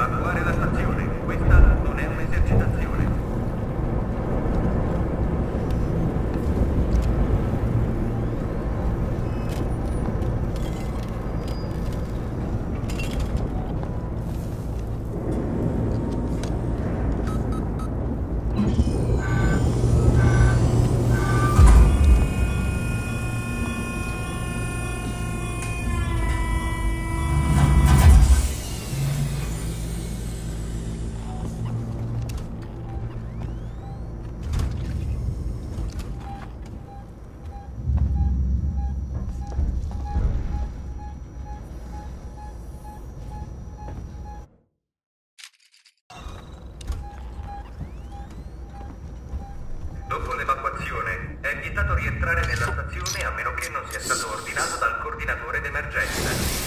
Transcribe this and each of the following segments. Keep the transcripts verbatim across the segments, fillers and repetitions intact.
Evacuare la stazione. Questa non è un'esercitazione. Dopo l'evacuazione è vietato rientrare nella stazione a meno che non sia stato ordinato dal coordinatore d'emergenza.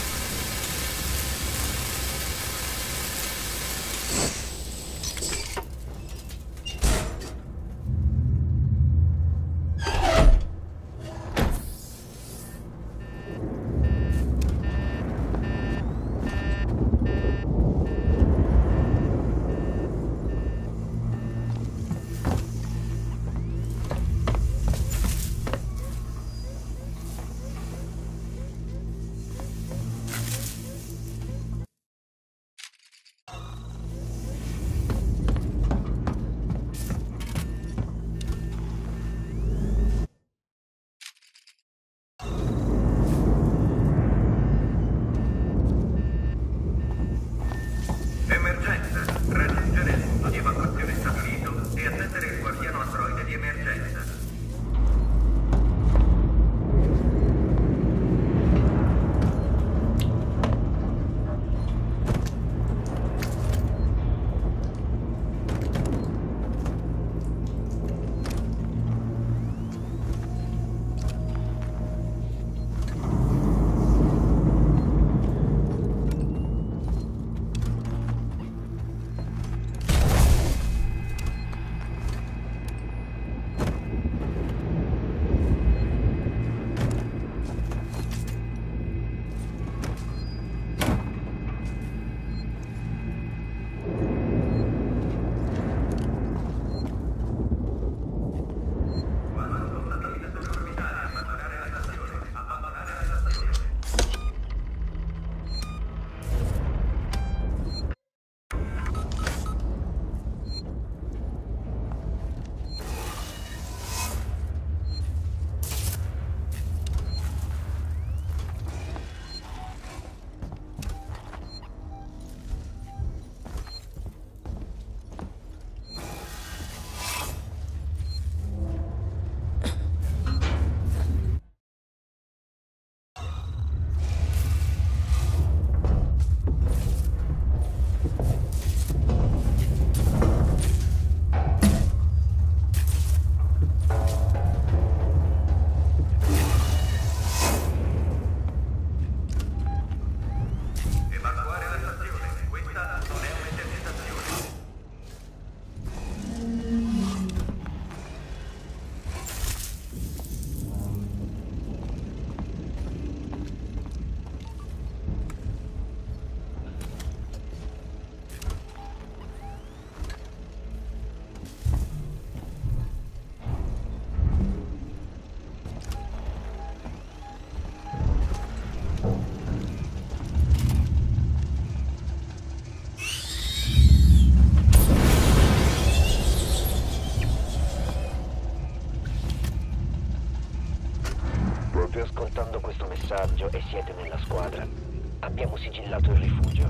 Ascoltando questo messaggio e siete nella squadra. Abbiamo sigillato il rifugio.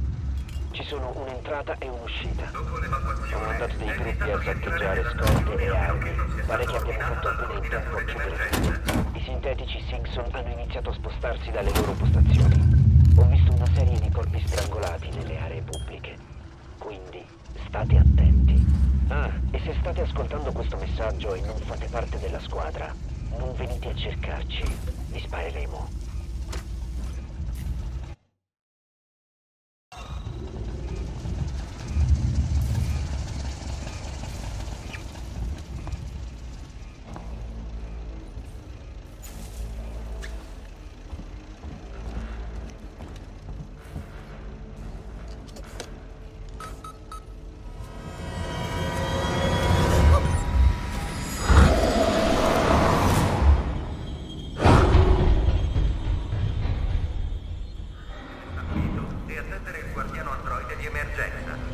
Ci sono un'entrata e un'uscita. Ho mandato dei gruppi a saccheggiare scorte e armi. Pare che abbiamo fatto appena in tempo a chiudere tutto. I sintetici Simpson hanno iniziato a spostarsi dalle loro postazioni. Ho visto una serie di corpi strangolati nelle aree pubbliche. Quindi state attenti. Ah, e se state ascoltando questo messaggio e non fate parte della squadra, non venite a cercarci, vi spareremo. androide di emergenza.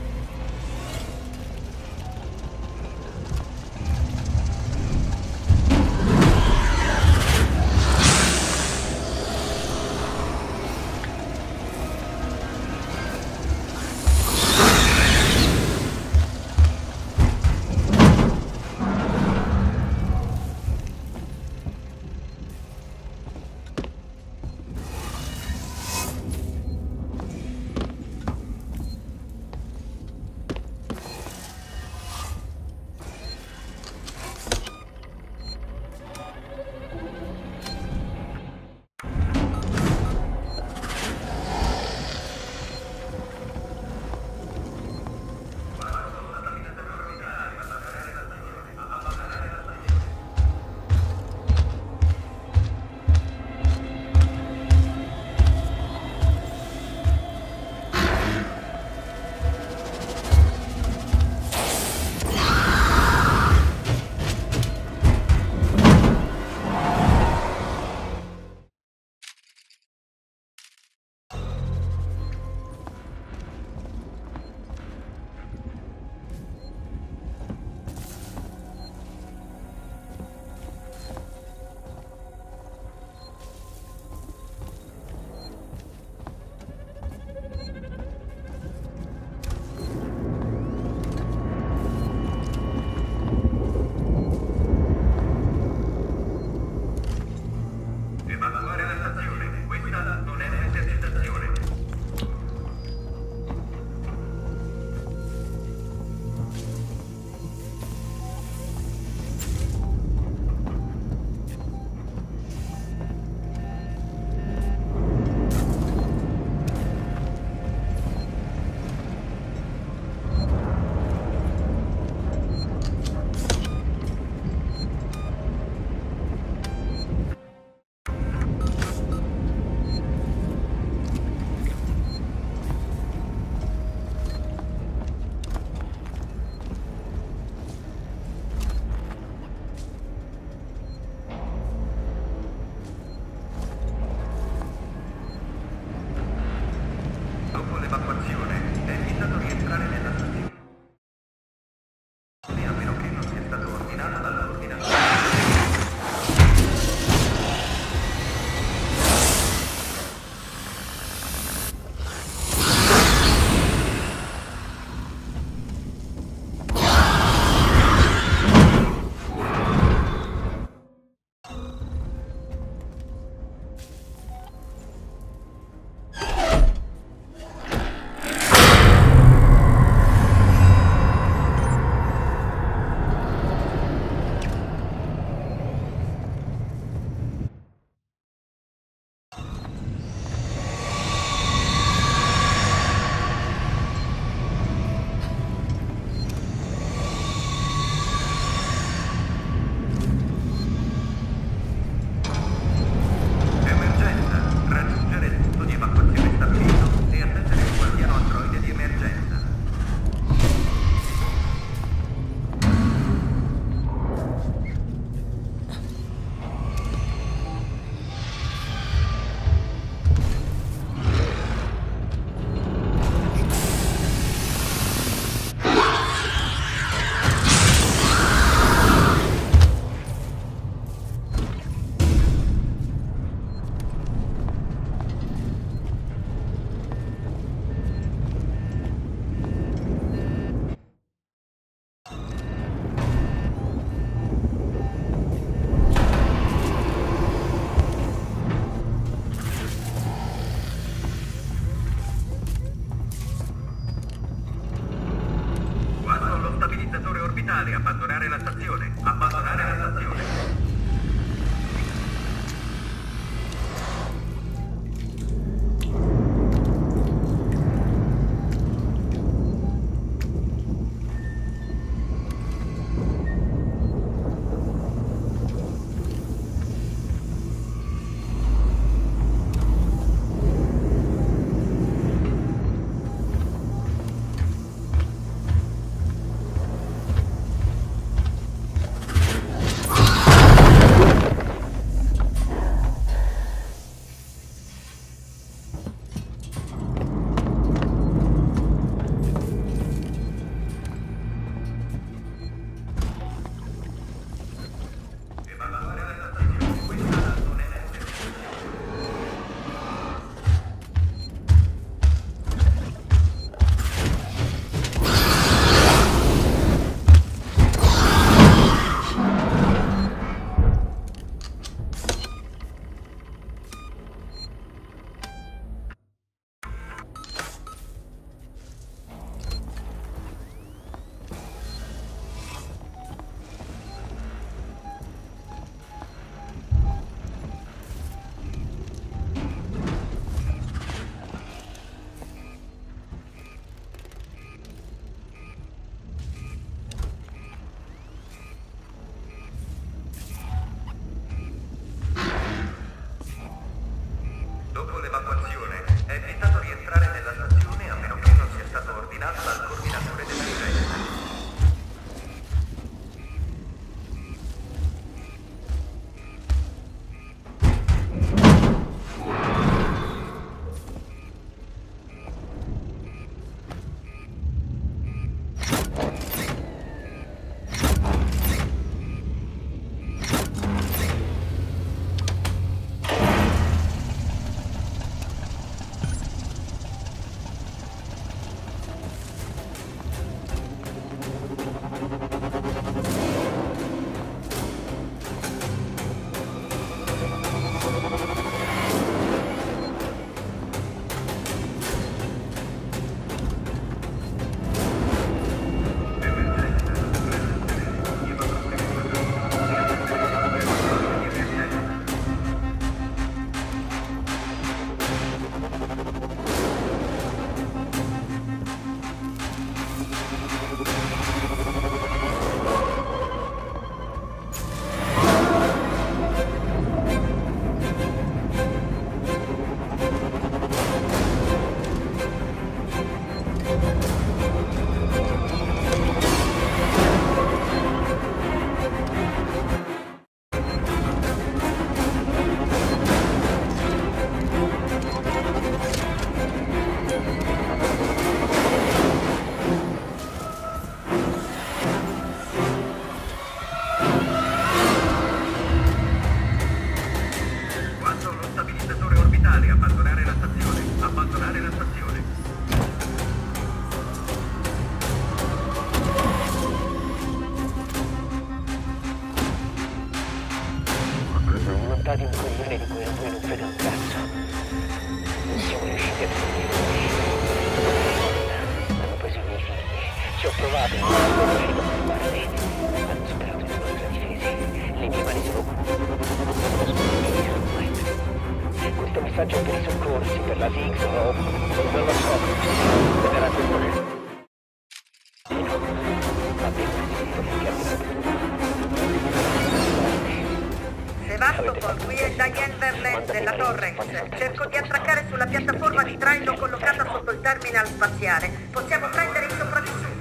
Abbandonare la stazione. Abbandonare la stazione. provato, ma non sono riuscito a fermarli. Hanno superato le nostre difese. Le mie mani sono... sono scomparse ormai. Questo messaggio è per i soccorsi, per la Ziggs o... non lo so. Vedrà questo... No, abbiamo resistito finché abbiamo... Sevastopol, qui è Diane Verlaine della Torrex. Cerco di attraccare sulla piattaforma di traino collocata sotto il terminal spaziale. Possiamo prendere i sopravvissuti.